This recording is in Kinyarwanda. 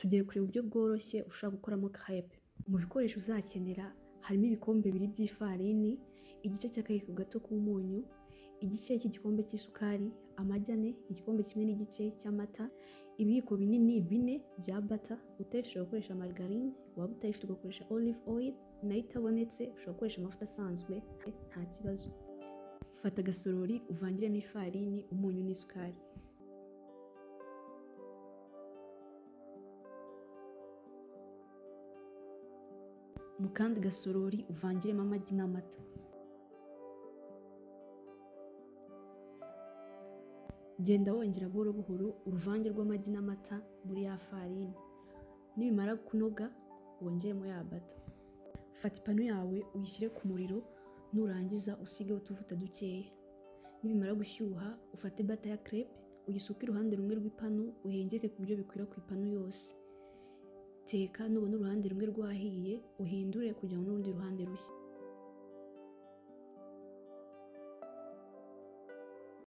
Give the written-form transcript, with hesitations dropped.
Tugiye kureba uburyo bworoshye ushobora gukoramo crepe. Mu bikoresho uzakenera harimo ibikombe 2 by'ifarini, igice cy'akayiko gato k'umunyu, igice cy'igikombe cy'isukari, amagi 4, igikombe kimwe n'igice cy'amata, ibiyiko binini 4 bya butter, ushobora gukoresha margarine, waba utayifite ugakoresha olive oil, nayo itabonetse ushobora gukoresha amavuta asanzwe nta kibazo. Fata agasorori uvangiremo ifarini, umunyu n'isukari. Mu kandi gasorori uvangiremo amagi n'amata. Genda wongera buhoro buhoro uruvange rw'amagi n'amata muri ya farini. Nibimara kunoga wongeremo ya bata. Fata ipanu yawe uyishyire ku muriro, nurangiza usigeho utuvuta dukeya. Nibimara gushyuha ufate bata ya crepe uyisuke iruhande rumwe rw'ipanu, uhengeke ku buryo bikwira ku ipanu yose. Teka nubona uruhande rumwe rwahiye uhindure kugira ngo n'urundi ruhande rushye.